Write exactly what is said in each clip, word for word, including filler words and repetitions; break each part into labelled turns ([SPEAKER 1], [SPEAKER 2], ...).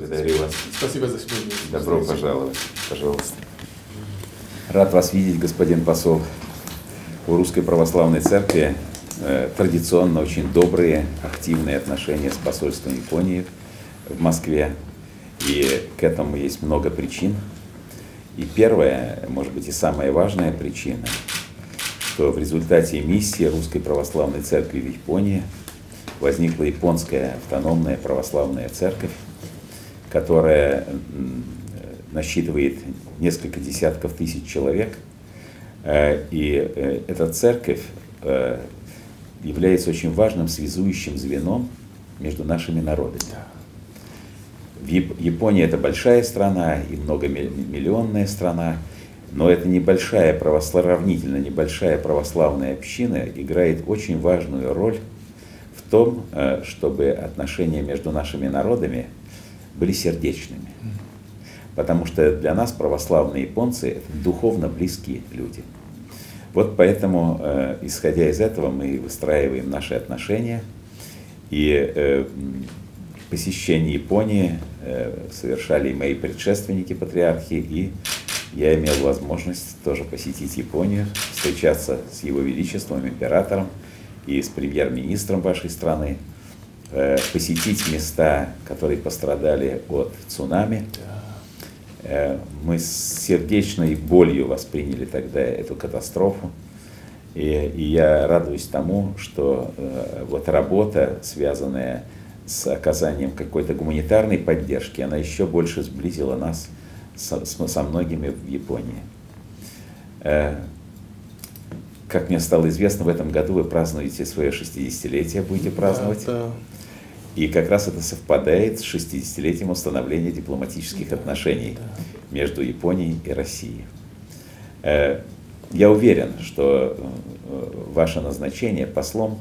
[SPEAKER 1] Благодарю вас.
[SPEAKER 2] Спасибо за сегодня.
[SPEAKER 1] Добро пожаловать. Пожалуйста. Рад вас видеть, господин посол. У Русской Православной Церкви э, традиционно очень добрые, активные отношения с посольством Японии в Москве. И к этому есть много причин. И первая, может быть, и самая важная причина, что в результате миссии Русской Православной Церкви в Японии возникла японская автономная православная церковь, которая насчитывает несколько десятков тысяч человек. И эта церковь является очень важным связующим звеном между нашими народами. Япония — это большая страна и многомиллионная страна, но это небольшая, сравнительно небольшая православная община играет очень важную роль в том, чтобы отношения между нашими народами были сердечными. Потому что для нас православные японцы — это духовно близкие люди. Вот поэтому, исходя из этого, мы выстраиваем наши отношения. И посещение Японии совершали и мои предшественники, патриархи, и я имел возможность тоже посетить Японию, встречаться с Его Величеством, императором и с премьер-министром вашей страны, посетить места, которые пострадали от цунами. Мы с сердечной болью восприняли тогда эту катастрофу. И, и я радуюсь тому, что вот работа, связанная с оказанием какой-то гуманитарной поддержки, она еще больше сблизила нас со, со многими в Японии. Как мне стало известно, в этом году вы празднуете свое шестидесятилетие, будете праздновать. Да, да. И как раз это совпадает с шестидесятилетием установления дипломатических да, отношений да. между Японией и Россией. Я уверен, что ваше назначение послом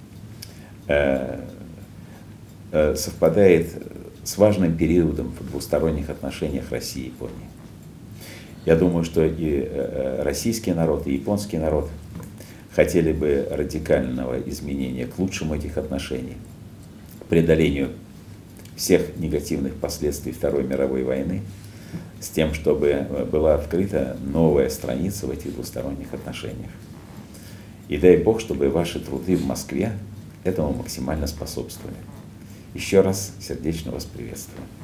[SPEAKER 1] совпадает с важным периодом в двусторонних отношениях России и Японии. Я думаю, что и российский народ, и японский народ хотели бы радикального изменения к лучшему этих отношений, к преодолению всех негативных последствий Второй мировой войны, с тем, чтобы была открыта новая страница в этих двусторонних отношениях. И дай Бог, чтобы ваши труды в Москве этому максимально способствовали. Еще раз сердечно вас приветствую.